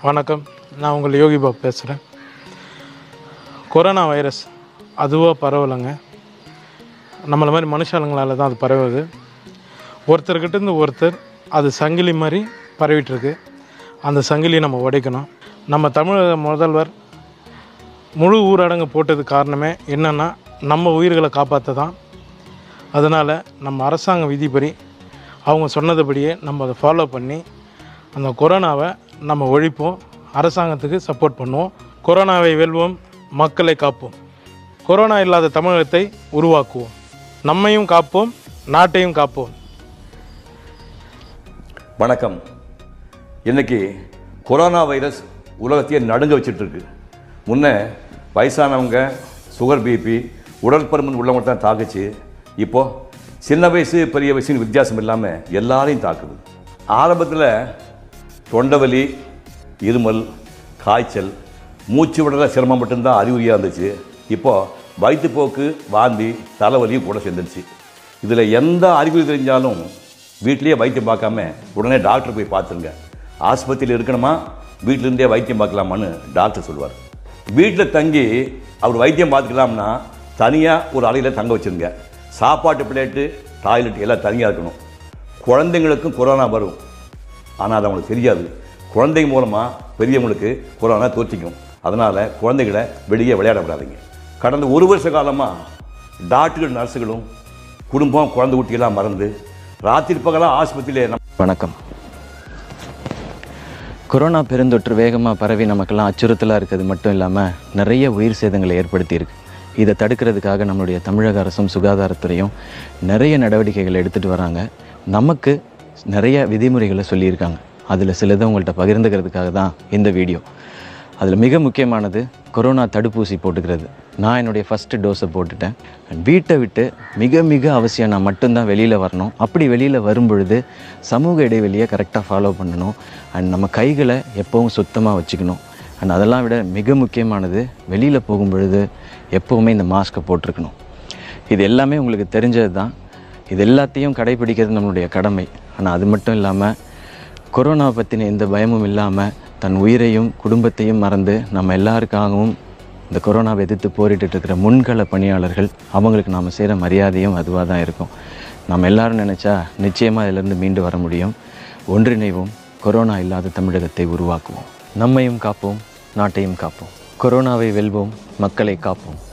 வணக்கம், நான் உங்கள் யோகி பாபு பேசுகிறேன். கொரோனா வைரஸ் அதுவாக பரவலைங்க. நம்மளை மாதிரி மனுஷாளுங்களால் தான் அது பரவுது. ஒருத்தர்கிட்டேருந்து ஒருத்தர் அது சங்கிலி மாதிரி பரவிட்டுருக்கு. அந்த சங்கிலியை நம்ம உடைக்கணும். நம்ம தமிழக முதல்வர் முழு ஊரடங்கு போட்டது காரணமே என்னென்னா நம்ம உயிர்களை காப்பாற்ற தான். அதனால் நம்ம அரசாங்க விதிப்படி அவங்க சொன்னதுபடியே நம்ம அதை ஃபாலோ பண்ணி அந்த கொரோனாவை நம்ம ஒழிப்போம். அரசாங்கத்துக்கு சப்போர்ட் பண்ணுவோம். கொரோனாவை வெல்வோம், மக்களை காப்போம். கொரோனா இல்லாத தமிழகத்தை உருவாக்குவோம். நம்மையும் காப்போம், நாட்டையும் காப்போம். வணக்கம். இன்றைக்கி கொரோனா வைரஸ் உலகத்தையே நடுங்க வச்சிட்ருக்கு. முன்னே வயசானவங்க, சுகர், பிபி, உடற்பருமன் உள்ளவங்க தான் தாக்குச்சு. இப்போது சின்ன வயசு பெரிய வயசுன்னு வித்தியாசம் இல்லாமல் எல்லாரையும் தாக்குது. ஆரம்பத்தில் தொண்டவலி, இருமல், காய்ச்சல், மூச்சு விடுற சிரமம் மட்டும்தான் அறிகுறியாக இருந்துச்சு. இப்போது வயிற்றுப்போக்கு, வாந்தி, தலைவலியும் கூட சேர்ந்துருச்சு. இதில் எந்த அறிகுறி தெரிஞ்சாலும் வீட்டிலேயே வைத்தியம் பார்க்காம உடனே டாக்டர் போய் பார்த்துருங்க. ஆஸ்பத்திரியில் இருக்கணுமா, வீட்டிலேருந்தே வைத்தியம் பார்க்கலாமான்னு டாக்டர் சொல்லுவார். வீட்டில் தங்கி அவர் வைத்தியம் பார்த்துக்கலாம்னா தனியாக ஒரு அறையில் தங்க வச்சுருங்க. சாப்பாட்டு பிளேட்டு, டாய்லெட் எல்லாம் தனியாக இருக்கணும். குழந்தைங்களுக்கும் கொரோனா வரும், ஆனால் அது அவங்களுக்கு தெரியாது. குழந்தைங்க மூலமாக பெரியவங்களுக்கு கொரோனா தோற்றிக்கும். அதனால் குழந்தைகளை வெளியே விளையாட விடாதீங்க. கடந்த ஒரு வருஷ காலமாக டாக்டர்கள், நர்ஸுகளும் குடும்பம், குழந்தை குட்டியெல்லாம் மறந்து ராத்திரி பகலாக ஆஸ்பத்திரியில். வணக்கம். கொரோனா பெருந்தொற்று வேகமாக பரவி நமக்கெல்லாம் அச்சுறுத்தலாக இருக்கிறது மட்டும் இல்லாமல் நிறைய உயிர் சேதங்களை ஏற்படுத்தியிருக்கு. இதை தடுக்கிறதுக்காக நம்மளுடைய தமிழக அரசும் சுகாதாரத்துறையும் நிறைய நடவடிக்கைகளை எடுத்துகிட்டு வராங்க. நமக்கு நிறைய விதிமுறைகளை சொல்லியிருக்காங்க. அதில் சிலதை உங்கள்கிட்ட பகிர்ந்துக்கிறதுக்காக தான் இந்த வீடியோ. அதில் மிக முக்கியமானது கொரோனா தடுப்பூசி போட்டுக்கிறது. நான் என்னுடைய ஃபஸ்ட்டு டோஸை போட்டுட்டேன். வீட்டை விட்டு மிக மிக அவசியம் நான் மட்டும்தான் வெளியில் வரணும். அப்படி வெளியில் வரும்பொழுது சமூக இடைவெளியை கரெக்டாக ஃபாலோ பண்ணணும். அண்ட் நம்ம கைகளை எப்போவும் சுத்தமாக வச்சுக்கணும். அண்ட் அதெல்லாம் விட மிக முக்கியமானது வெளியில் போகும்பொழுது எப்போவுமே இந்த மாஸ்க்கை போட்டிருக்கணும். இது எல்லாமே உங்களுக்கு தெரிஞ்சது தான். இது எல்லாத்தையும் கடைபிடிக்கிறது நம்மளுடைய கடமை. ஆனால் அது மட்டும் இல்லாமல் கொரோனா பற்றின எந்த பயமும் இல்லாமல் தன் உயிரையும் குடும்பத்தையும் மறந்து நம்ம எல்லாருக்காகவும் இந்த கொரோனாவை எதிர்த்து போரிட்டு இருக்கிற முன்கள பணியாளர்கள், அவங்களுக்கு நாம் செய்கிற மரியாதையும் அதுவாக தான் இருக்கும். நம்ம எல்லோரும் நினச்சா நிச்சயமாக இதிலேருந்து மீண்டு வர முடியும். ஒன்றிணைவோம், கொரோனா இல்லாத தமிழகத்தை உருவாக்குவோம். நம்மையும் காப்போம், நாட்டையும் காப்போம். கொரோனாவை வெல்வோம், மக்களை காப்போம்.